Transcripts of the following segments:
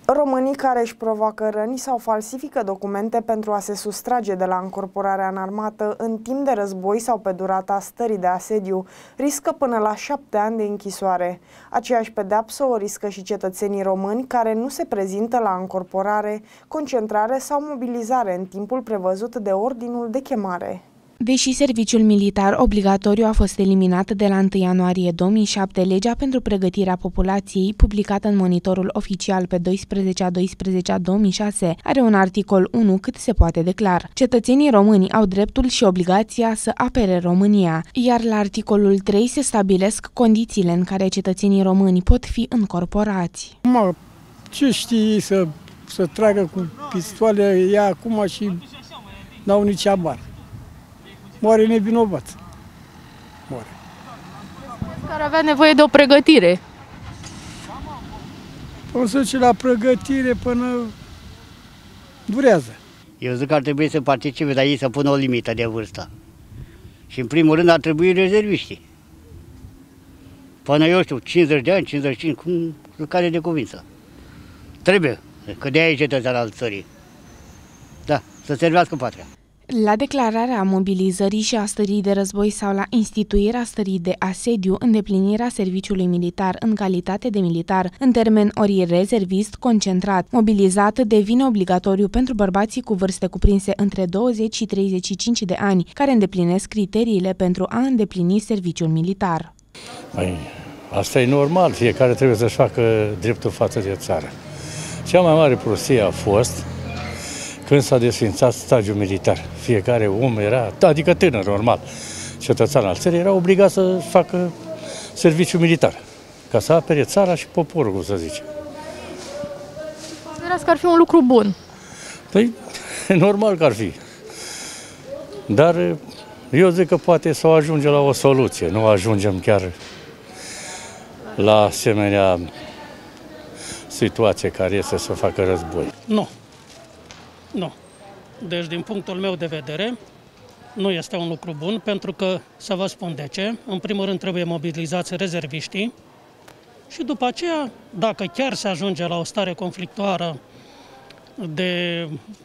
Românii care își provoacă răni sau falsifică documente pentru a se sustrage de la încorporarea în armată în timp de război sau pe durata stării de asediu riscă până la 7 ani de închisoare. Aceeași pedeapsă o riscă și cetățenii români care nu se prezintă la încorporare, concentrare sau mobilizare în timpul prevăzut de ordinul de chemare. Deși serviciul militar obligatoriu a fost eliminat de la 1 ianuarie 2007, legea pentru pregătirea populației, publicată în Monitorul Oficial pe 12/12/2006, are un articol 1 cât se poate de clar. Cetățenii români au dreptul și obligația să apere România, iar la articolul 3 se stabilesc condițiile în care cetățenii români pot fi încorporați. Ce știi să tragă cu pistoale ea acum și n-au nici abar. Moare nevinovat. Moare. Care avea nevoie de o pregătire. O să duce la pregătire până durează. Eu zic că ar trebui să participe, dar ei să pună o limită de vârstă. Și în primul rând ar trebui rezerviștii. Până, eu știu, 50 de ani, 55, cum care de cuvință. Trebuie, că de aia e cetățean al țării. Da, să servească patria. La declararea mobilizării și a stării de război sau la instituirea stării de asediu, îndeplinirea serviciului militar în calitate de militar, în termen ori rezervist, concentrat, mobilizat, devine obligatoriu pentru bărbații cu vârste cuprinse între 20 și 35 de ani, care îndeplinesc criteriile pentru a îndeplini serviciul militar. Asta e normal, fiecare trebuie să-și facă dreptul față de țară. Cea mai mare prostie a fost când s-a desfințat stagiul militar. Fiecare om era, adică tânăr, normal, cetățean al țării, era obligat să facă serviciu militar, ca să apere țara și poporul, cum să zice. Considerați că ar fi un lucru bun? Păi, normal că ar fi. Dar eu zic că poate să ajungem la o soluție, nu ajungem chiar la asemenea situație care este să facă război. Nu. Nu. Deci, din punctul meu de vedere, nu este un lucru bun, pentru că, să vă spun de ce, în primul rând trebuie mobilizați rezerviștii și după aceea, dacă chiar se ajunge la o stare conflictuară de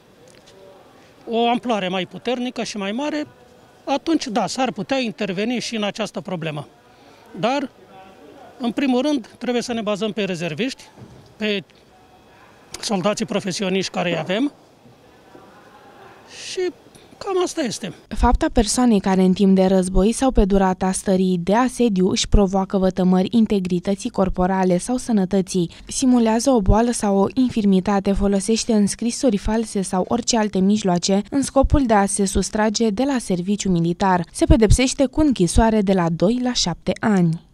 o amploare mai puternică și mai mare, atunci, da, s-ar putea interveni și în această problemă. Dar, în primul rând, trebuie să ne bazăm pe rezerviști, pe soldații profesioniști care îi avem, și cam asta este. Fapta persoanei care în timp de război sau pe durata stării de asediu își provoacă vătămări integrității corporale sau sănătății, simulează o boală sau o infirmitate, folosește înscrisori false sau orice alte mijloace în scopul de a se sustrage de la serviciu militar, se pedepsește cu închisoare de la 2 la 7 ani.